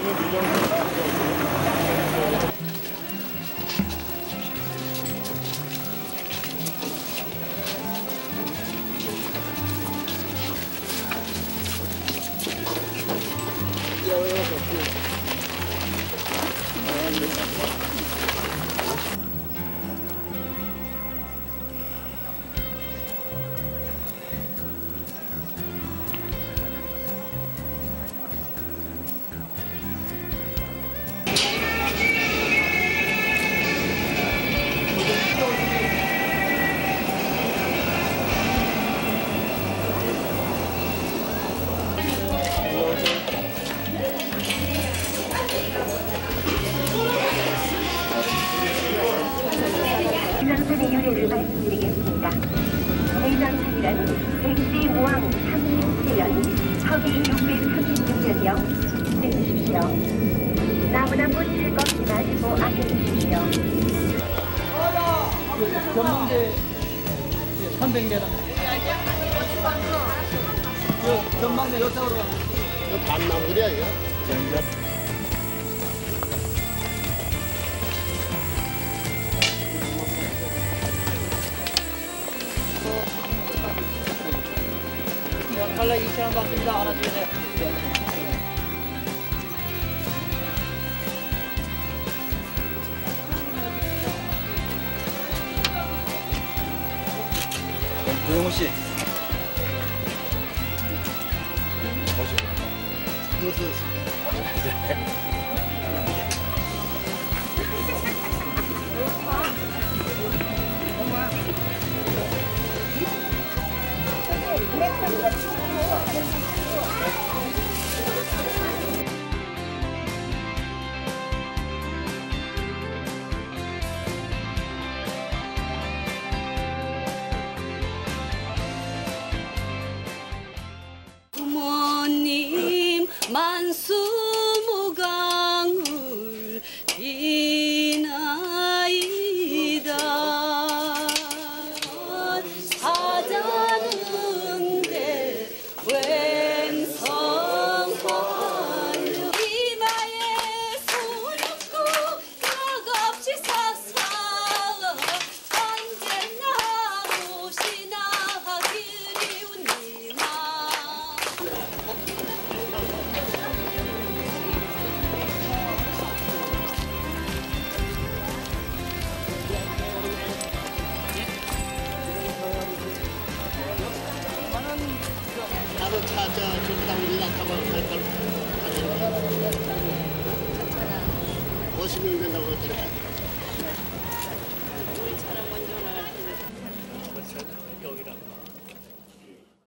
해장산의 유래를 말씀드리겠습니다. 해장산이란 백제무왕 37년 서기 636년이요. 해주십시오. 나무나 꽃을 꺾지 마시고 아껴주십시오. 전망대 300m. 전망대 요쪽으로. 이거 밤나물이야 이거? 칼라 2,000원 받습니다. 하나 주세요. 고영호 씨. 부모님 만수무강을 비나이다. 사자는데 웬성하여 이마에 손없고 격없이 사사 언제나 오시나 그리운 이마. 나도 차 저기다 우리가 타고 갈걸 가는 거. 50명 된다고 그랬더니